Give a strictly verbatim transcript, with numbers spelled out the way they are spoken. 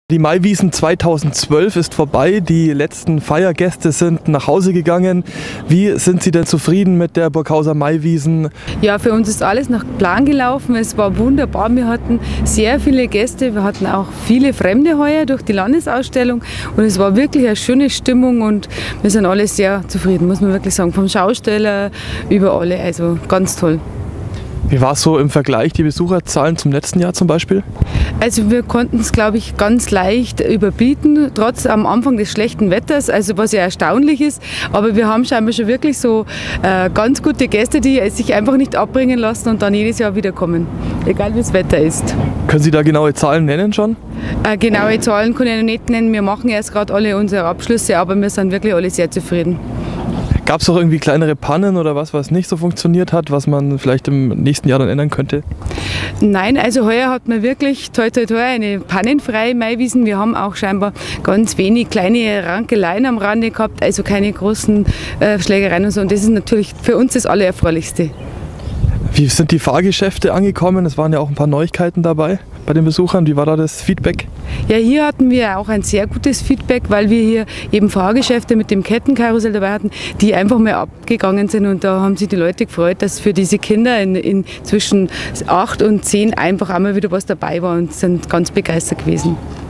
Die Maiwiesen zweitausendzwölf ist vorbei, die letzten Feiergäste sind nach Hause gegangen. Wie sind Sie denn zufrieden mit der Burghauser Maiwiesen? Ja, für uns ist alles nach Plan gelaufen. Es war wunderbar. Wir hatten sehr viele Gäste. Wir hatten auch viele Fremde heuer durch die Landesausstellung. Und es war wirklich eine schöne Stimmung und wir sind alle sehr zufrieden, muss man wirklich sagen. Vom Schausteller über alle. Also ganz toll. Wie war es so im Vergleich, die Besucherzahlen zum letzten Jahr zum Beispiel? Also wir konnten es, glaube ich, ganz leicht überbieten, trotz am Anfang des schlechten Wetters, also was ja erstaunlich ist. Aber wir haben scheinbar schon wirklich so äh, ganz gute Gäste, die sich einfach nicht abbringen lassen und dann jedes Jahr wieder kommen, egal wie das Wetter ist. Können Sie da genaue Zahlen nennen schon? Äh, genaue Zahlen kann ich noch nicht nennen. Wir machen erst gerade alle unsere Abschlüsse, aber wir sind wirklich alle sehr zufrieden. Gab es auch irgendwie kleinere Pannen oder was, was nicht so funktioniert hat, was man vielleicht im nächsten Jahr dann ändern könnte? Nein, also heuer hat man wirklich toi toi toi eine pannenfreie Maiwiesen. Wir haben auch scheinbar ganz wenig kleine Rankeleien am Rande gehabt, also keine großen äh, Schlägereien und so. Und das ist natürlich für uns das Allererfreulichste. Wie sind die Fahrgeschäfte angekommen? Es waren ja auch ein paar Neuigkeiten dabei bei den Besuchern. Wie war da das Feedback? Ja, hier hatten wir auch ein sehr gutes Feedback, weil wir hier eben Fahrgeschäfte mit dem Kettenkarussell dabei hatten, die einfach mal abgegangen sind. Und da haben sich die Leute gefreut, dass für diese Kinder in, in zwischen acht und zehn einfach einmal wieder was dabei war und sind ganz begeistert gewesen.